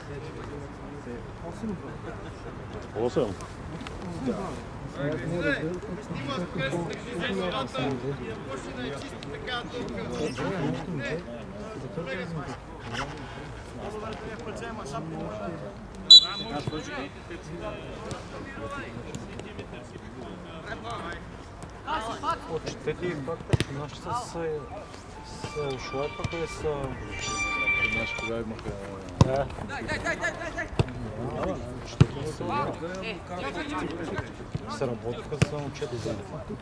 8. Отчетете факта, че нашите са ушла, пък са... Знаеш кога имаха... Да. Се работиха за момчета за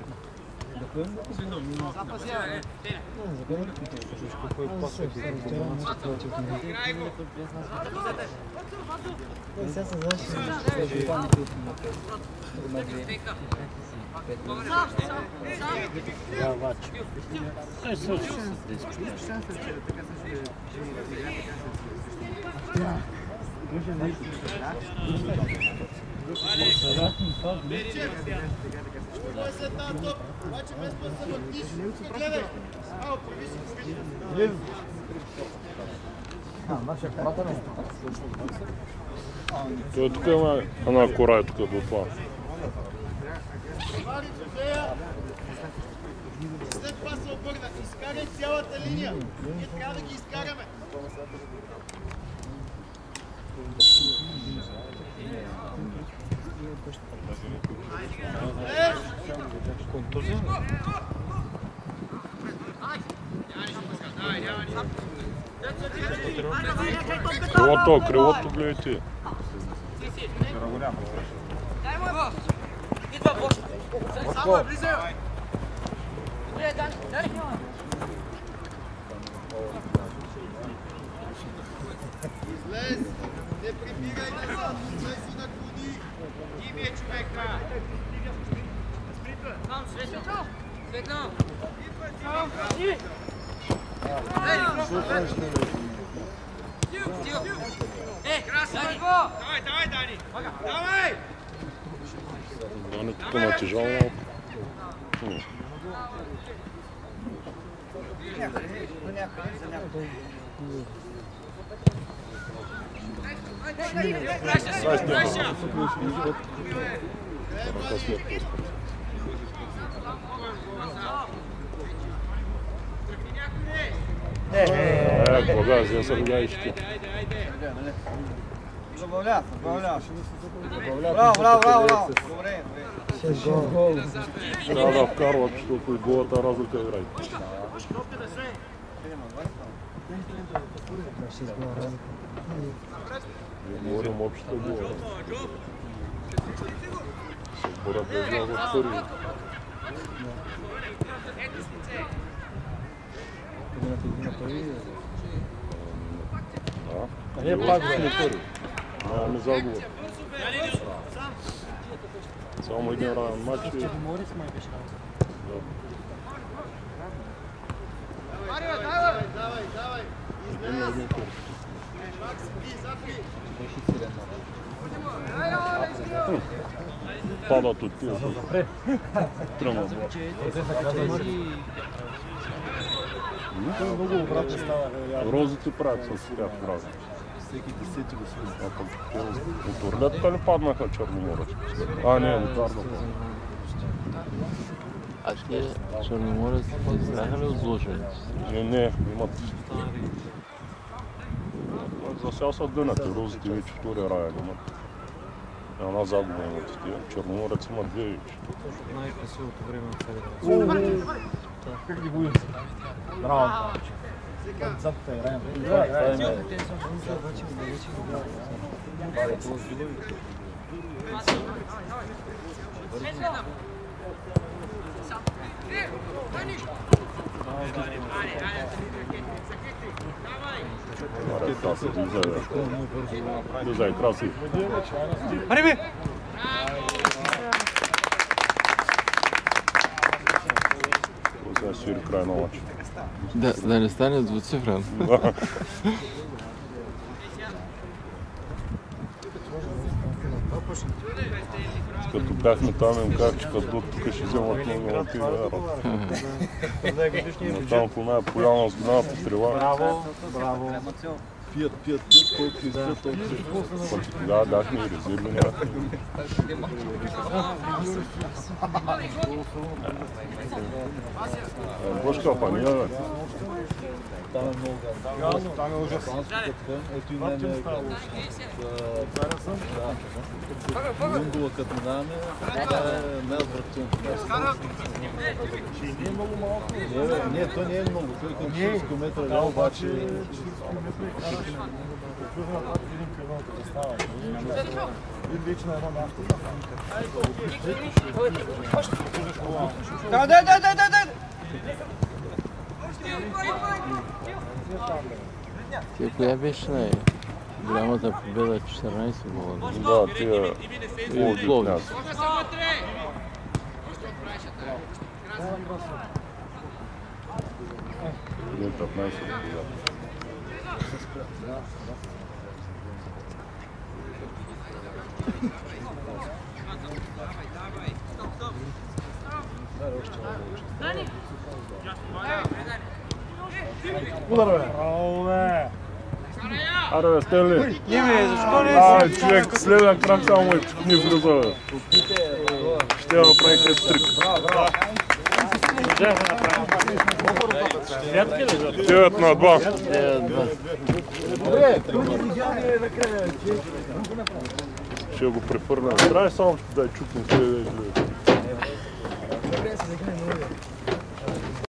Той тук има една кора тук до това. След това се обърна. Изкарай цялата линия. Ние трябва да ги изкараме. контузия. Крилото гледайте. Само близо! Излез! Не прибирай назад! Той си наклони! Ти ми е човека! Там, светно! Светно! Давай, давай, Дани! Давай! Дани тук ма тежал малко. Кога, взе са голяищите. Забавлява. Браво. Добре. Трябва да вкарват, защото и голата разлика играе. Говорим общата гола. Се борят да излязат първи. Не пак да първи. Нямаме загуба. Само един равен матч и... Давай! Излез! Падат от тия. Тръмна два. Много обратно става. Розите правят с тях прави. Всеки 10 го свързва. От орлетата ли паднаха Черноморец? Не, ударно. А тия Черноморец знаеха ли от Злочевец? Не, имат. За сега са дънати, розите вече втори рая имат. Една загуба имат тия. Черноморец има две вече. Най-красивото време на царите. Как ги боим? Браво. Отзадта е Райан. Дизай, красив. Аре Сега свири край на матч. Да не стане двуцифрен. Като бяхме там им казах, че като тук ще вземат много латива. Но там по най поляна с гната трила. Браво. Пият, колко изпият, толкова. Тогава дахме и резерви на Бошка, па ние, бе. Там е много гадно. Там е ужасно. Ето и не ме Лунгова, като минаваме, това е най-отвратителното място. Не е много малко. Не, то не е много. Той към 40 км да, обаче... Тя коя беше голямата победа 14 гола? Да, тия Пловдив. Един 15 година. Удар, бе! Ау, бе! Аре, бе, Стенли! Име, защо не Ай, човек, следен крак само ме чукни влиза, бе. Ще я направи хет-трик. Можахме да направим. Святки ли за? 9 на 2. 9-2. Ще го префърнем. Трябва само да дай чукни следен.